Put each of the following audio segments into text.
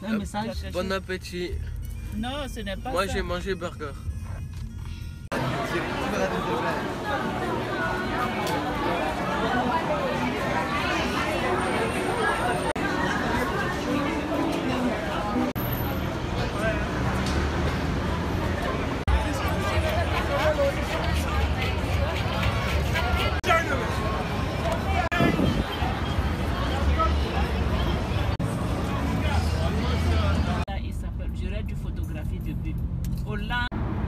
Un message. Bon appétit. Non, ce n'est pas Moi ça. j'ai mangé burger. Il s'appelle, j'aurais dû photographier depuis Hollande.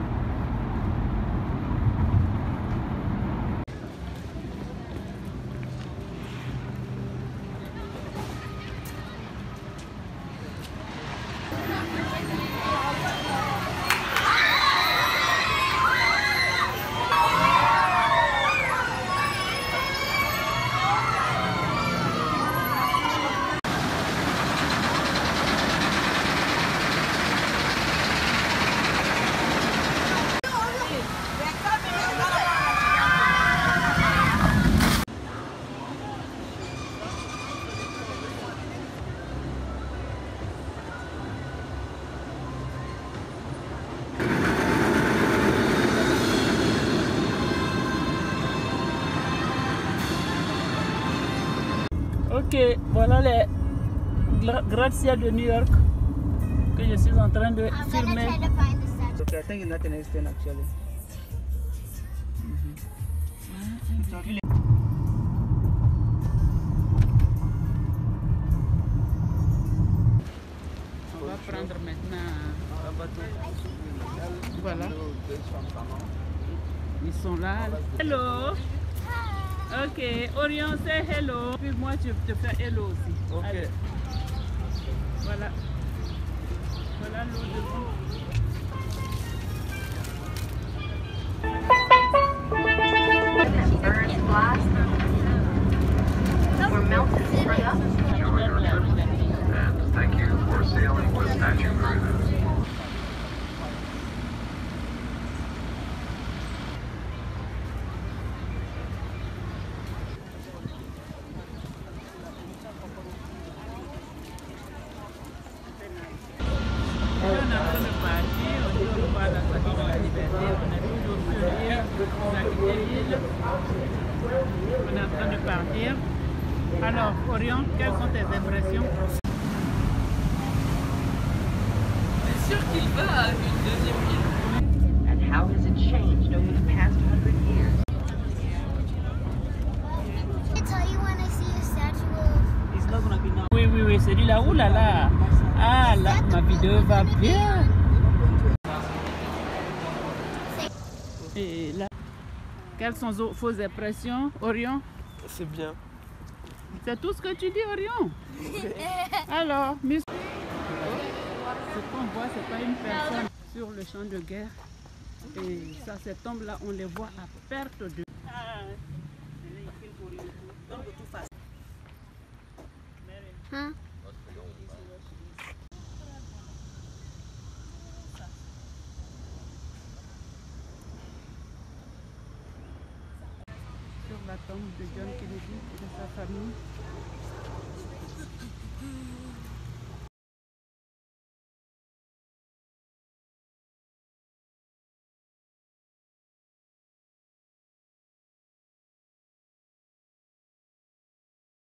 Ok, voilà les gratte-ciel de New York que je suis en train de filmer. Okay, I think it's not an extent actually. On va prendre maintenant un bateau. Voilà. Ils sont là. Hello. Ok, Orion, c'est hello. Puis moi, tu te fais hello aussi. Ok. Allez. Voilà. Voilà l'eau de l'eau. Birds fly. We're melted for us. Enjoy your trip, and thank you for sailing with Statue Cruises. On est en train de partir, on part dans la ville de la liberté, on est toujours sur l'île, on a quitté l'île, on est en train de partir. Alors, Orion, quelles sont tes impressions? C'est sûr qu'il va à une deuxième île. And how has it changed over the past 100 years? I tell you when I see a statue of. It's not gonna be now. Oui, oui, oui, c'est lui là. Ouh là là. Ah là, ma vidéo va bien. Et là, quelles sont vos impressions, Orion? C'est bien. C'est tout ce que tu dis, Orion? Alors, Miss... Ce qu'on voit, c'est pas une personne sur le champ de guerre. Et ça, ces tombes-là, on les voit à perte de... Huh? Sur la tombe de John Kennedy et de sa famille.